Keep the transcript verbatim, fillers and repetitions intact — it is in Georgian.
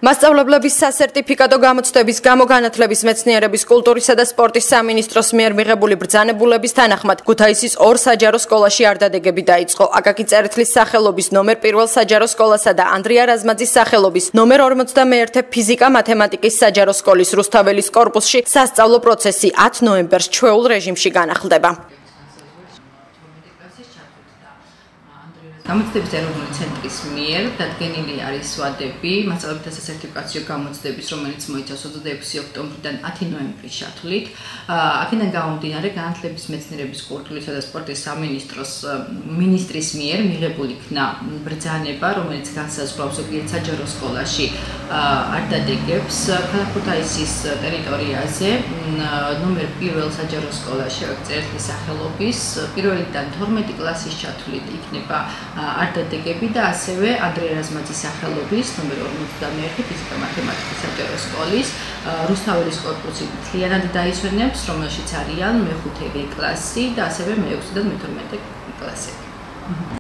მასწავლებლების სასერტიფიკატო გამოცდების გამო განათლების მეცნიერების კულტურისა და სპორტის სამინისტროს მიერ მიღებული ბრძანებულების თანახმად ქუთაისის ორ საჯარო სკოლაში არდადეგები დაიწყო. აკაკი წერეთლის სახელობის ნომერ პირველ საჯარო სკოლასა და ანდრია რაზმაძის სახელობის ნომერ ორმოცდამეერთე ფიზიკა-მათემატიკის საჯარო სკოლის რუსთაველის კორპუსში სასწავლო პროცესი ათ ნოემბერს ჩვეულ რეჟიმში განახლდება. გამოცდების ეროვნული ცენტრის მიერ დადგენილი არის ვადები მასწავლებელთა სასერტიფიკაციო გამოცდების, რომელიც მოიცავს ოცდაექვსი ოქტომბრიდან ათი ნოემბრის ჩათვლით. აქედან გამომდინარე განათლების მეცნიერების კულტურისა და სპორტის სამინისტროს მინისტრის მიერ მიღებული იქნა ბრძანება, რომელიც განსაზღვრავს ზოგიერთ საჯარო სკოლაში არდადეგებს ქალაქ ქუთაისის ტერიტორიაზე. ნომერ პირველ საჯარო სკოლაში აკაკი წერეთლის სახელობის პირველიდან თორმეტი კლასის ჩათვლით იქნება არდადეგები და ასევე ანდრია რაზმაძის სახელობის ნომერ ორმოცდამეერთე ფიზიკა-მათემატიკის საჯარო სკოლის რუსთაველის კორპუსი მთლიანად დაისვენებს, რომელშიც არიან მეხუთე კლასი და ასევე მეექვსე და მეთორმეტე კლასები.